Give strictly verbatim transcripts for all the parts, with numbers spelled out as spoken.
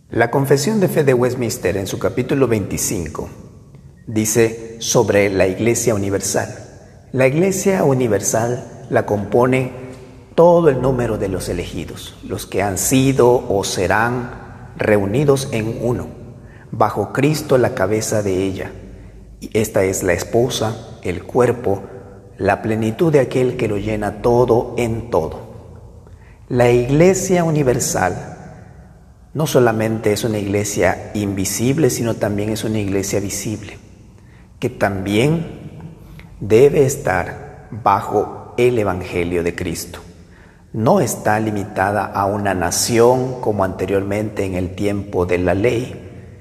La Confesión de Fe de Westminster, en su capítulo veinticinco, dice sobre la Iglesia Universal. La Iglesia Universal la compone todo el número de los elegidos, los que han sido o serán reunidos en uno, bajo Cristo la cabeza de ella. Y esta es la esposa, el cuerpo, la plenitud de aquel que lo llena todo en todo. La Iglesia Universal no solamente es una iglesia invisible, sino también es una iglesia visible, que también debe estar bajo el Evangelio de Cristo. No está limitada a una nación como anteriormente en el tiempo de la ley.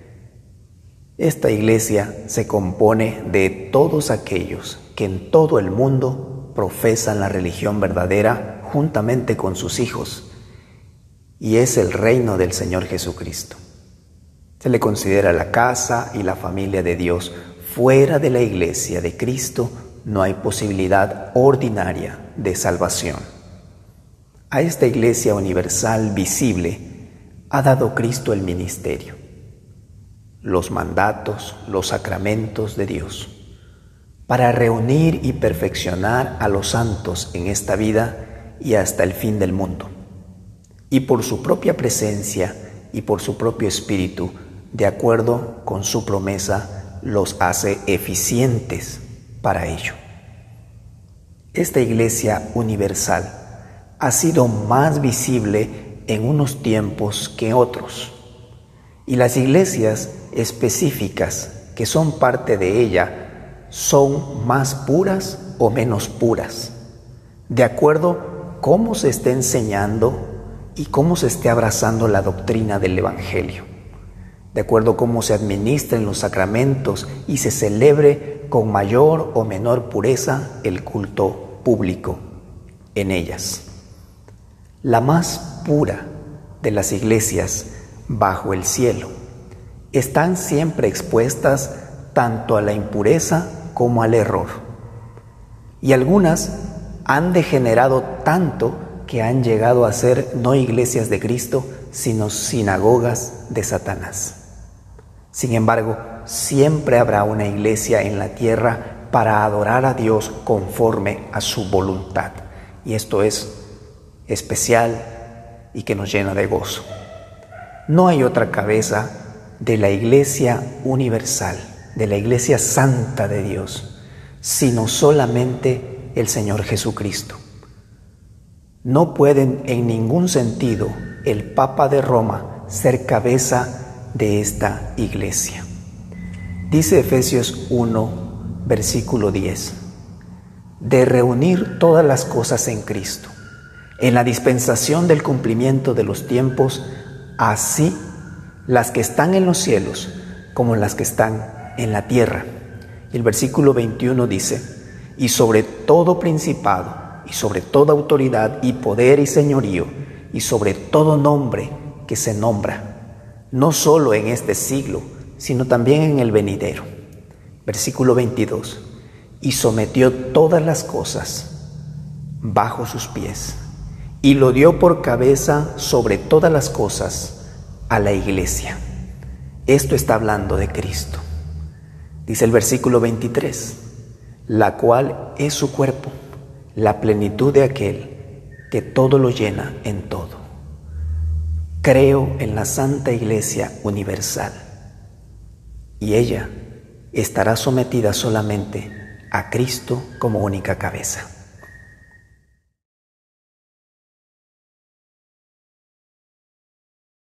Esta iglesia se compone de todos aquellos que en todo el mundo profesan la religión verdadera juntamente con sus hijos, y es el reino del Señor Jesucristo. Se le considera la casa y la familia de Dios. Fuera de la iglesia de Cristo no hay posibilidad ordinaria de salvación. A esta iglesia universal visible ha dado Cristo el ministerio, los mandatos, los sacramentos de Dios, para reunir y perfeccionar a los santos en esta vida y hasta el fin del mundo. Y por su propia presencia y por su propio espíritu, de acuerdo con su promesa, los hace eficientes para ello. Esta iglesia universal ha sido más visible en unos tiempos que otros, y las iglesias específicas que son parte de ella son más puras o menos puras, de acuerdo cómo se esté enseñando y cómo se esté abrazando la doctrina del Evangelio, de acuerdo a cómo se administren los sacramentos y se celebre con mayor o menor pureza el culto público en ellas. La más pura de las iglesias bajo el cielo están siempre expuestas tanto a la impureza como al error, y algunas han degenerado tanto que han llegado a ser no iglesias de Cristo, sino sinagogas de Satanás. Sin embargo, siempre habrá una iglesia en la tierra para adorar a Dios conforme a su voluntad, y esto es especial y que nos llena de gozo. No hay otra cabeza de la iglesia universal, de la iglesia santa de Dios, sino solamente el Señor Jesucristo. No pueden en ningún sentido el Papa de Roma ser cabeza de esta iglesia. Dice Efesios uno, versículo diez, de reunir todas las cosas en Cristo, en la dispensación del cumplimiento de los tiempos, así las que están en los cielos como las que están en la tierra. Y el versículo veintiuno dice, y sobre todo principado, y sobre toda autoridad y poder y señorío, y sobre todo nombre que se nombra, no solo en este siglo, sino también en el venidero. Versículo veintidós, y sometió todas las cosas bajo sus pies, y lo dio por cabeza sobre todas las cosas a la iglesia. Esto está hablando de Cristo. Dice el versículo veintitrés, la cual es su cuerpo, la plenitud de aquel que todo lo llena en todo. Creo en la Santa Iglesia Universal, y ella estará sometida solamente a Cristo como única cabeza.